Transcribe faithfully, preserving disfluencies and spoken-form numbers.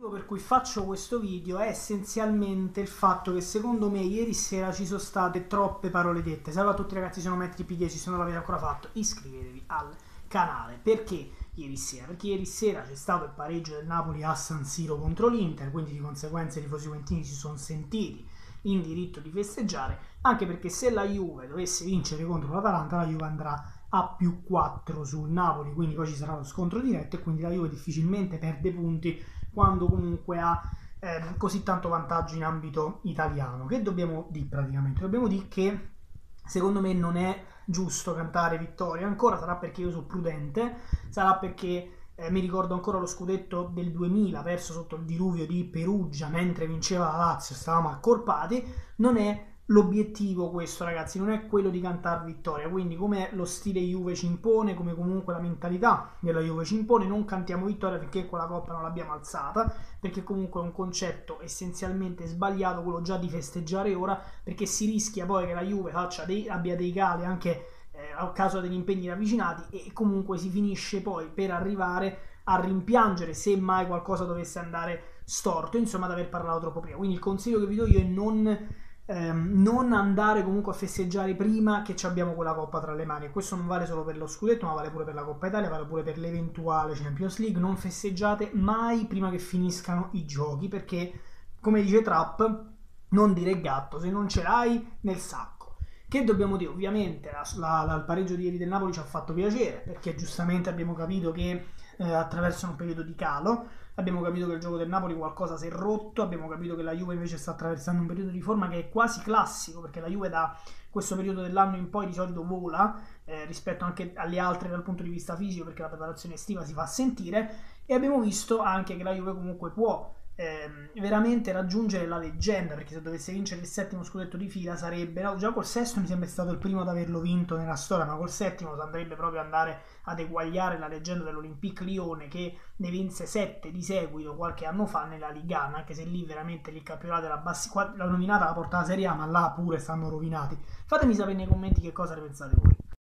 motivo per cui faccio questo video è essenzialmente il fatto che secondo me ieri sera ci sono state troppe parole dette. Salve a tutti ragazzi, sono Metri dieci, se non l'avete ancora fatto iscrivetevi al canale. Perché ieri sera? Perché ieri sera c'è stato il pareggio del Napoli a San Siro contro l'Inter, quindi di conseguenza i tifosi juventini si sono sentiti in diritto di festeggiare, anche perché se la Juve dovesse vincere contro l'Atalanta, la Juve andrà a più quattro sul Napoli, quindi poi ci sarà lo scontro diretto e quindi la Juve difficilmente perde punti quando comunque ha eh, così tanto vantaggio in ambito italiano. Che dobbiamo dire praticamente? Dobbiamo dire che secondo me non è giusto cantare vittoria ancora, sarà perché io sono prudente, sarà perché eh, mi ricordo ancora lo scudetto del duemila perso sotto il diluvio di Perugia mentre vinceva la Lazio, stavamo accorpati. Non è l'obiettivo questo, ragazzi, non è quello di cantare vittoria, quindi come lo stile Juve ci impone, come comunque la mentalità della Juve ci impone, non cantiamo vittoria perché quella coppa non l'abbiamo alzata, perché comunque è un concetto essenzialmente sbagliato quello già di festeggiare ora, perché si rischia poi che la Juve faccia dei, abbia dei cali anche eh, a causa degli impegni ravvicinati e comunque si finisce poi per arrivare a rimpiangere se mai qualcosa dovesse andare storto, insomma, ad aver parlato troppo prima. Quindi il consiglio che vi do io è non Ehm, non andare comunque a festeggiare prima che abbiamo quella coppa tra le mani, e questo non vale solo per lo scudetto ma vale pure per la Coppa Italia, vale pure per l'eventuale Champions League. Non festeggiate mai prima che finiscano i giochi, perché come dice Trapp, non dire gatto se non ce l'hai nel sacco. Che dobbiamo dire? Ovviamente la, la, la, il pareggio di ieri del Napoli ci ha fatto piacere, perché giustamente abbiamo capito che eh, attraversano un periodo di calo, abbiamo capito che il gioco del Napoli qualcosa si è rotto, abbiamo capito che la Juve invece sta attraversando un periodo di forma che è quasi classico, perché la Juve da questo periodo dell'anno in poi di solito vola eh, rispetto anche alle altre dal punto di vista fisico, perché la preparazione estiva si fa sentire, e abbiamo visto anche che la Juve comunque può eh, veramente raggiungere la leggenda, perché se dovesse vincere il settimo scudetto di fila sarebbe, no, già col sesto mi sembra stato il primo ad averlo vinto nella storia, ma col settimo andrebbe proprio andare ad eguagliare la leggenda dell'Olympique Lione, che ne vinse sette di seguito qualche anno fa nella Ligana, anche se lì veramente il campionato era bassi, la nominata la portata Serie A, ma là pure stanno rovinati. Fatemi sapere nei commenti che cosa ne pensate voi.